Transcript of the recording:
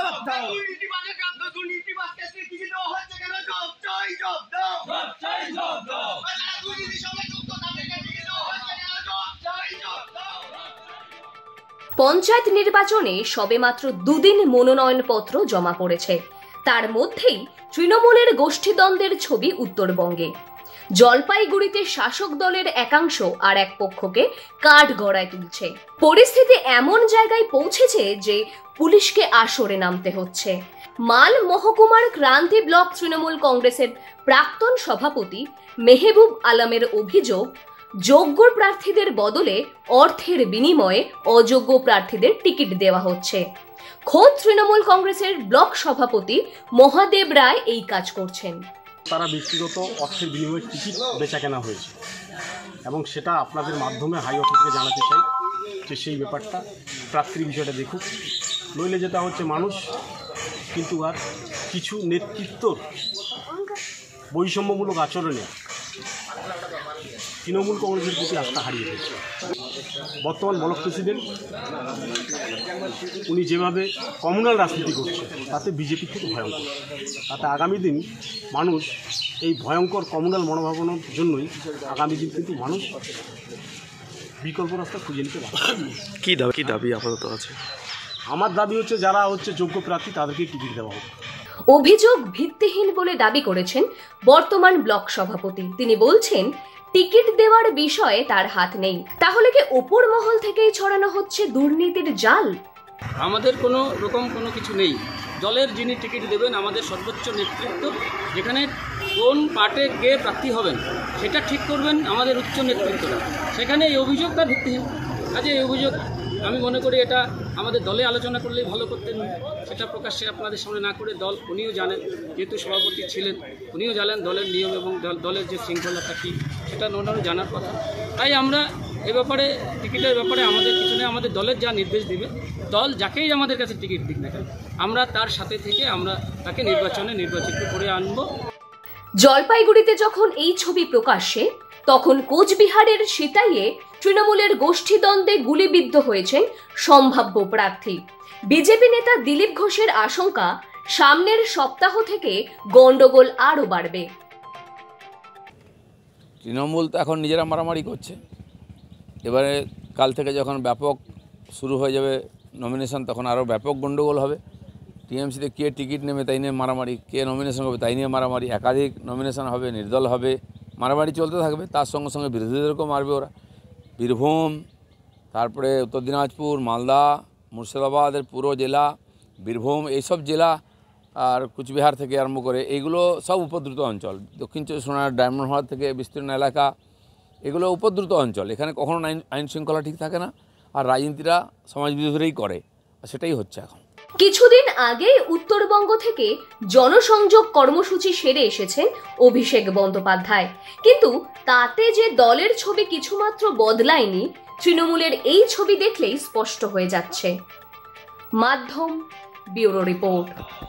পঞ্চায়েত নির্বাচনে সবেমাত্র দুদিন মনোনয়নপত্র জমা পড়েছে। তার মধ্যেই তৃণমূলের গোষ্ঠীদ্বন্দ্বের ছবি উত্তরবঙ্গে। জলপাইগুড়িতে শাসক দলের একাংশ আর এক পক্ষকে কাঠগড়ায় তুলছে। পরিস্থিতি এমন জায়গায় পৌঁছেছে যে পুলিশকে আসরে নামতে হচ্ছে। মাল মহকুমার ক্রান্তি ব্লক তৃণমূল কংগ্রেসের প্রাক্তন সভাপতি মেহবুব আলমের অভিযোগ, যোগ্য প্রার্থীদের বদলে অর্থের বিনিময়ে অযোগ্য প্রার্থীদের টিকিট দেওয়া হচ্ছে। খোদ তৃণমূল কংগ্রেসের ব্লক সভাপতি মহাদেব রায় এই কাজ করছেন। তারা ব্যক্তিগত অর্থের বিনিময়ে টিকিট বেচা কেনা হয়েছে এবং সেটা আপনাদের মাধ্যমে হাই অফিসকে জানাতে চাই যে সেই ব্যাপারটা প্রার্থীর বিষয়টা দেখুক, নইলে যেটা হচ্ছে মানুষ কিন্তু আর কিছু নেতৃত্বর বৈষম্যমূলক আচরণে তৃণমূল কংগ্রেসের প্রতি আস্থা হারিয়ে ফেলছে। বর্তমান ব্লক প্রেসিডেন্ট উনি যেভাবে কমিউনাল রাজনীতি করছে তাতে বিজেপি থেকে ভয়ঙ্কর, তাতে আগামী দিন মানুষ এই ভয়ঙ্কর কমিউনাল মনোভাবনার জন্যই আগামী দিন কিন্তু মানুষ বিকল্প রাস্তা খুঁজে নিতে পারে। কি দাবি আপাতত আছে? আমার দাবি হচ্ছে যারা যোগ্য প্রার্থী তাদেরকে টিকিট দেওয়া হোক। অভিযোগ ভিত্তিহীন বলে দাবি করেছেন বর্তমান ব্লক সভাপতি। তিনি বলছেন, টিকিট দেওয়ার বিষয়ে তার হাত নেই। তাহলে কি ওপর মহল থেকেই ছড়ানো হচ্ছে দুর্নীতির জাল? আমাদের কোনো রকম কোনো কিছু নেই। দলের যিনি টিকিট দেবেন আমাদের সর্বোচ্চ নেতৃত্ব, যেখানে কোন পার্টে কে প্রার্থী হবেন সেটা ঠিক করবেন আমাদের উচ্চ নেতৃত্বরা। সেখানে এই অভিযোগটা ভিত্তিহীন। কাজে এই অভিযোগ আমি মনে করি এটা আমাদের দলে আলোচনা করলেই ভালো করতেন, সেটা প্রকাশ্যে আপনাদের সামনে না করে দল, উনিও জানেন যেহেতু সভাপতি ছিলেন, উনিও জানেন দলের নিয়ম এবং দলের যে শৃঙ্খলাটা কী সেটা ওনারও জানার কথা। তাই আমরা এ ব্যাপারে টিকিটের ব্যাপারে আমাদের কিছু নেই, আমাদের দলের যা নির্দেশ দিবে, দল যাকেই আমাদের কাছে টিকিট দিক না কেন আমরা তার সাথে থেকে আমরা তাকে নির্বাচিত করে আনব। জলপাইগুড়িতে যখন এই ছবি প্রকাশ্যে, তখন কোচবিহারের সিতাইয়ে তৃণমূলের গোষ্ঠীদ্বন্দ্বে গুলিবিদ্ধ হয়েছেন সম্ভাব্য প্রার্থী। বিজেপি নেতা দিলীপ ঘোষের আশঙ্কা, সামনের সপ্তাহ থেকে গন্ডগোল আরও বাড়বে। তৃণমূল তো এখন নিজেরা মারামারি করছে, এবারে কাল থেকে যখন ব্যাপক শুরু হয়ে যাবে নমিনেশন তখন আরও ব্যাপক গন্ডগোল হবে। টিএমসিতে কে টিকিট নেবে তাই নিয়ে মারামারি, কে নমিনেশন হবে তাই নিয়ে মারামারি, একাধিক নমিনেশন হবে, নির্দল হবে, মারামারি চলতে থাকবে। তার সঙ্গে সঙ্গে বিরোধীদেরকেও মারবে ওরা। বীরভূম, তারপরে উত্তর দিনাজপুর, মালদা, মুর্শিদাবাদের পুরো জেলা, বীরভূম, এইসব জেলা আর কুচবিহার থেকে আরম্ভ করে এইগুলো সব উপদ্রুত অঞ্চল। দক্ষিণ চব্বিশ পরগনার ডায়মন্ড হারবার থেকে বিস্তীর্ণ এলাকা, এগুলো উপদ্রুত অঞ্চল। এখানে কখনো আইন শৃঙ্খলা ঠিক থাকে না, আর রাজনীতিরা সমাজ বিরোধীরাই করে, আর সেটাই হচ্ছে এখন। কিছুদিন আগেই উত্তরবঙ্গ থেকে জনসংযোগ কর্মসূচি সেরে এসেছেন অভিষেক বন্দ্যোপাধ্যায়, কিন্তু তাতে যে দলের ছবি কিছুমাত্র বদলায়নি, তৃণমূলের এই ছবি দেখলেই স্পষ্ট হয়ে যাচ্ছে। মাধ্যম ব্যুরো রিপোর্ট।